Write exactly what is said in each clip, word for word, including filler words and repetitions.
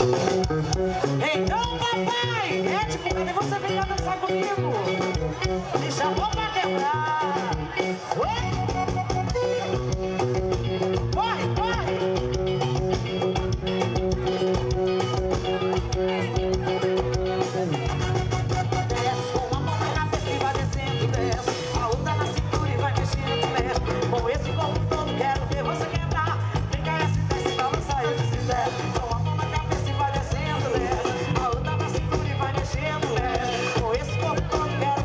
Então, papai, mete porque você vem dançar comigo. Me chamou pra quebrar. Oi? Corre, corre. Desce com a mão na cabeça e vai descendo, desce. A outra na cintura e vai mexendo, mexe. Com esse corpo todo quero ver você quebrar. Brinca esse desce, balança esse se desce. Com a mão na cabeça e vai descendo, desce. A outra na cintura e vai mexendo, mexe. Com esse corpo todo quero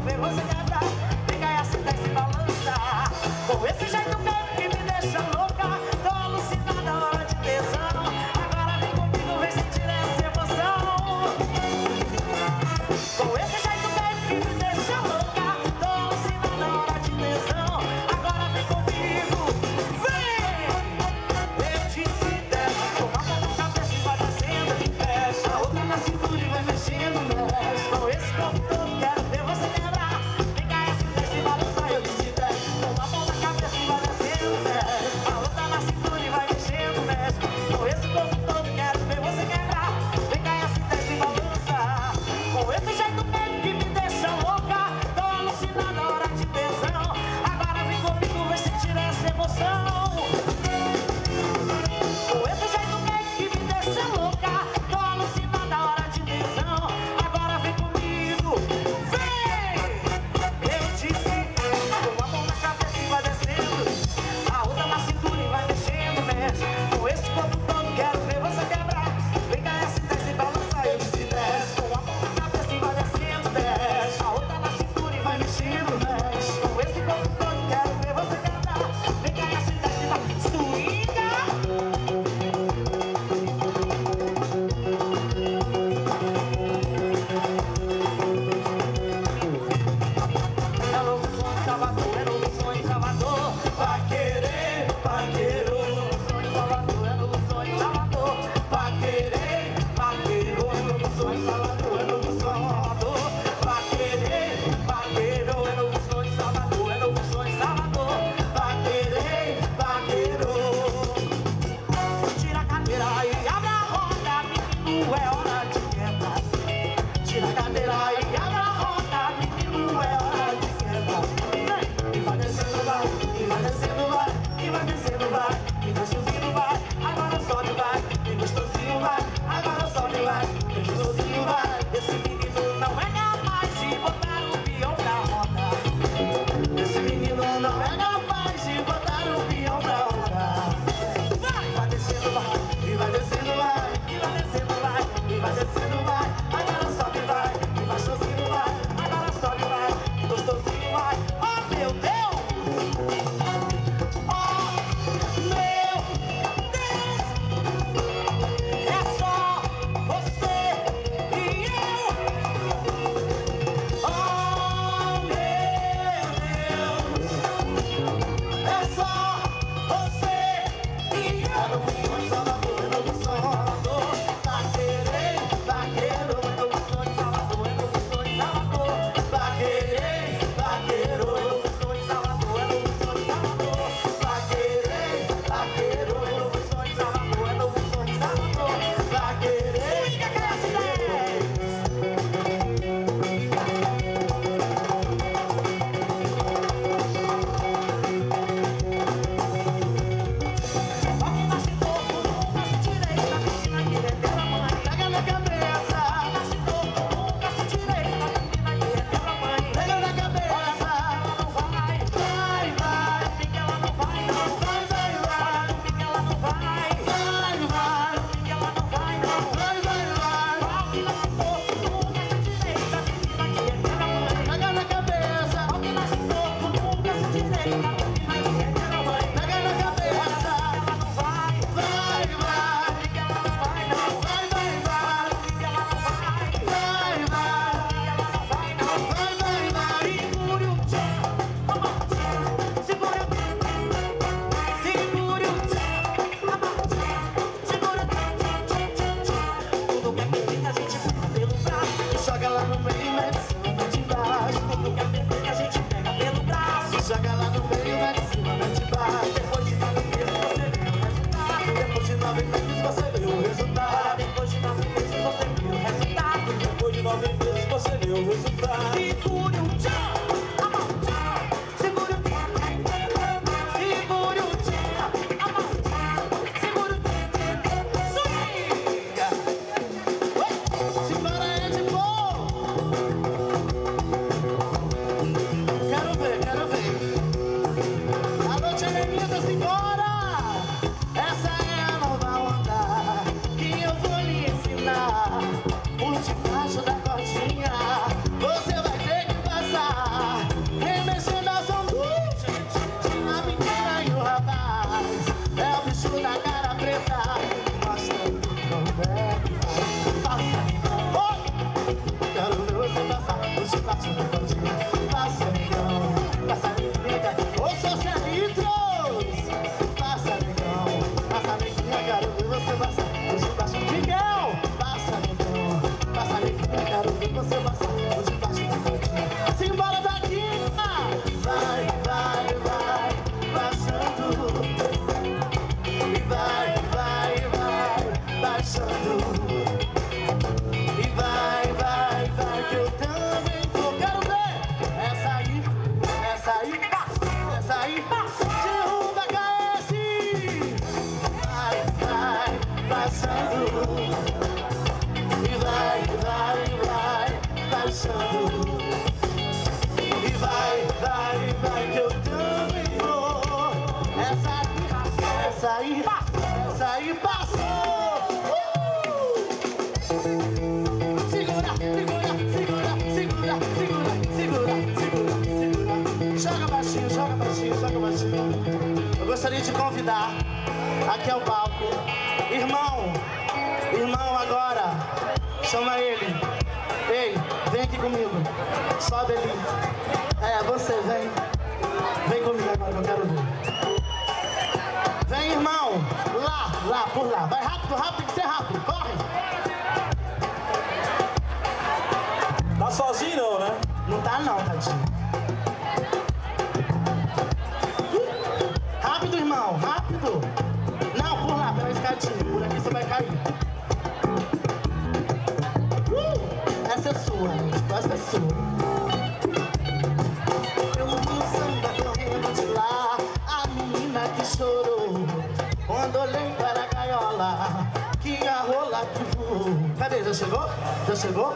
convidar aqui ao palco. Irmão, irmão agora, chama ele. Ei, vem aqui comigo. Sobe ali. É, você, vem. Vem comigo agora que eu quero ver. Vem, irmão. Lá, lá, por lá. Vai rápido, rápido, tem que ser rápido. Corre. Tá sozinho não, né? Não tá não, tadinho. Rápido, irmão, rápido. Não, por lá, pela escadinha. Por aqui você vai cair. Uh, essa é sua, gente. Essa é sua. Eu vi o samba correndo de lá, a menina que chorou quando olhei para a gaiola, que a rola que voou. Cadê? Já chegou? Já chegou?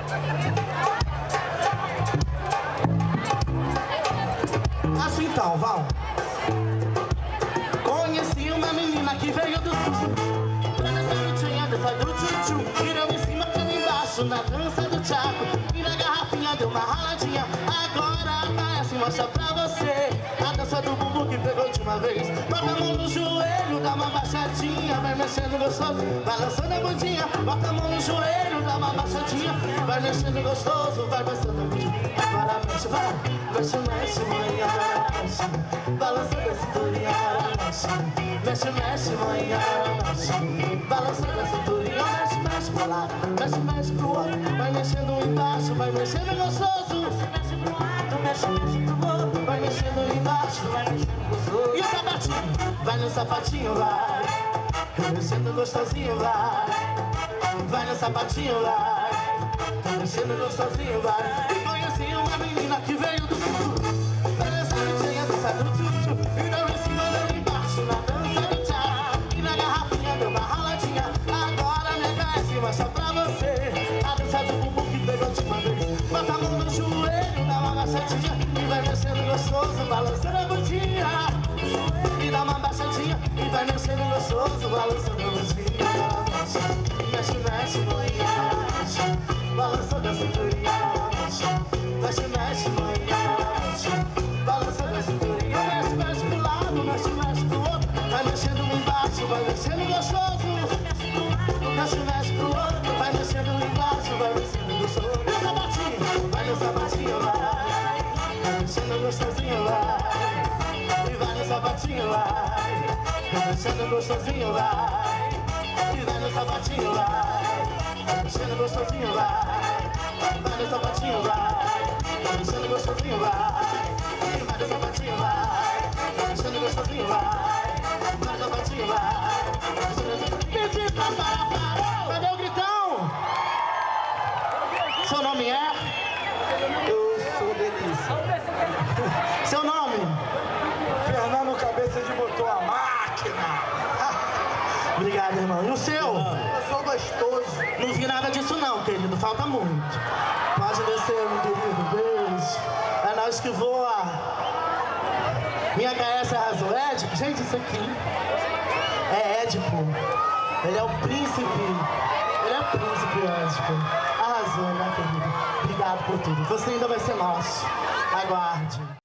Assim então, vão. Conheci uma menina que veio do sul, pra dançar lutinha, dança do tchutchu. Virou em cima, caiu embaixo, na dança do tchaco. E na garrafinha deu uma raladinha. Agora a K S mostra pra você a dança do bumbum que pegou de uma vez. Bota a mão no joelho, dá uma baixadinha, vai mexendo gostoso, balançando a bundinha. Bota a mão no joelho, dá uma baixadinha, vai mexendo gostoso, vai balançando a bundinha. Agora mexe, vai, mexe, mexe, mãe, agora mexe, balançando a cinturinha, agora mexe. Mexe, mexe, mãe, agora mexe, balançando a cinturinha. Mexe, mexe pro lado, mexe, mexe pro outro, vai mexendo embaixo, vai mexendo gostoso. Mexe pro lado, mexe, mexe pro outro, vai mexendo embaixo, vai mexendo gostoso. E o sapatinho, vai no sapatinho, vai, mexendo gostosinho, vai. Vai no sapatinho, vai, mexendo gostosinho, vai. E conheci uma menina que veio do sul, pra dançar lutinha, dança do tchutchu. E não em cima, não embaixo, na dança do tchá. E na garrafinha deu uma raladinha. Agora minha K S mostra pra você a dança do bumbum que pegou de uma vez. Bota a mão no joelho, dá uma baixadinha, e vai mexendo gostoso, balançando a bundinha. E dá uma baixadinha, e vai mexendo gostoso, balançando a bundinha. Mexe, mexe, mãe, mexe, balançando a cinturinha, mexe. Mexe, mexe, mãe, mexe, balançando a cinturinha. Mexe, mexe pro lado, mexe, mexe pro outro, vai mexendo embaixo, vai mexendo gostoso. Mexe, mexe pro outro, vai mexendo embaixo, vai mexendo gostoso. E o sapatinho, vai no sapatinho, vai, vai mexendo gostosinho, vai. E vai no sapatinho, vai, vai mexendo gostosinho, vai. E vai no sapatinho, vai, vai mexendo gostosinho, vai. Vai no sapatinho, vai, vai mexendo gostosinho, vai. E vai no sapatinho, vai, vai mexendo gostosinho, vai. Vai no sapatinho, vai, vai mexendo gostosinho. Pedi pra parar, parou! Cadê o gritão? Seu nome é? Eu sou Delícia. Seu nome? Fernando Cabeça de Motor, a máquina. Obrigado, irmão. E o seu? Eu sou gostoso. Não vi nada disso não, querido. Falta muito. Pode descer, meu querido. Beijo. É nós que voa. Minha K S arrasou. Édipo. Gente, isso aqui é Édipo. Ele é o príncipe. Ele é o príncipe, Édipo. Arrasou, né, querido? Obrigado por tudo. Você ainda vai ser nosso. Aguarde.